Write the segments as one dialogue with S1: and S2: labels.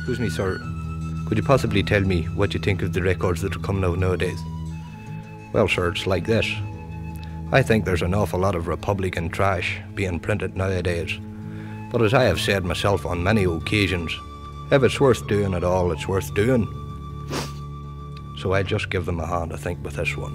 S1: Excuse me, sir. Could you possibly tell me what you think of the records that are coming out nowadays? Well, sir, it's like this. I think there's an awful lot of Republican trash being printed nowadays. But as I have said myself on many occasions, if it's worth doing at all, it's worth doing. So I just give them a hand to think with this one.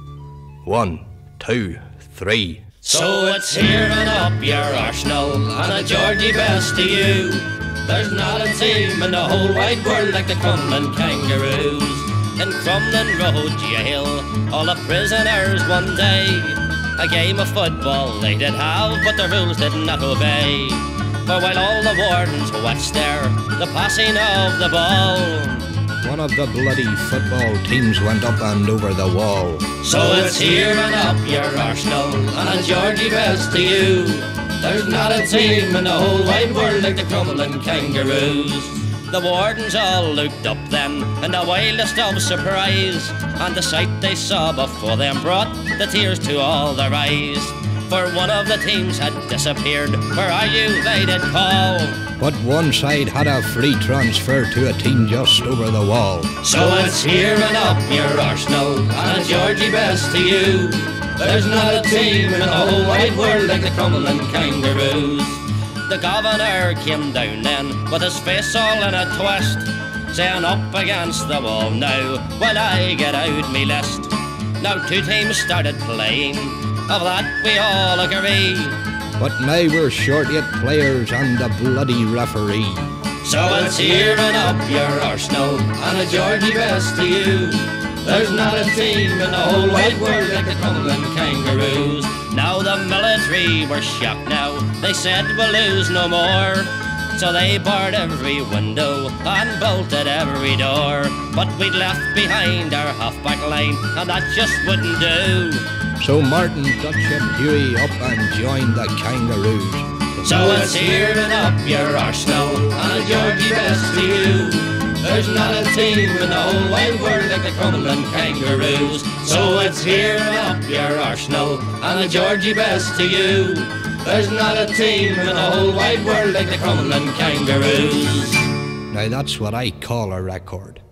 S1: 1, 2, 3.
S2: So it's here and up your Arsenal, and a Georgie best to you. There's not a team in the whole wide world like the Crumlin Kangaroos. In Crumlin Road jail, all the prisoners one day. A game of football they did have, but the rules did not obey. For while all the wardens watched there, the passing of the ball,
S1: one of the bloody football teams went up and over the wall.
S2: So it's here and up your Arsenal, and a Georgie best to you. There's not a team in the whole wide world like the Crumlin Kangaroos. The wardens all looked up then in the wildest of surprise, and the sight they saw before them brought the tears to all their eyes. For one of the teams had disappeared, where are you they did call.
S1: But one side had a free transfer to a team just over the wall.
S2: So it's here and up your Arsenal, and a Georgie best to you. There's not a team in the whole wide world like the Crumlin Kangaroos. The governor came down then, with his face all in a twist, saying up against the wall now, while I get out me list. Now two teams started playing, of that we all agree.
S1: But now we're short 8 players and the bloody referee.
S2: So it's here and up your Arsenal, and a Georgie best to you. There's not a team in the whole wide world like the Crumlin Kangaroos. Now the military were shocked now, they said we'll lose no more. So they barred every window and bolted every door. But we'd left behind our half-back line, and that just wouldn't do.
S1: So Martin, Dutch and Huey up and joined the Kangaroos.
S2: So it's here and up your Arsenal, and a Georgie best to you. There's not a team in the whole wide world like the Crumlin Kangaroos. So it's here and up your Arsenal, and a Georgie best to you. There's not a team in the whole wide world like the Crumlin Kangaroos.
S1: Now that's what I call a record.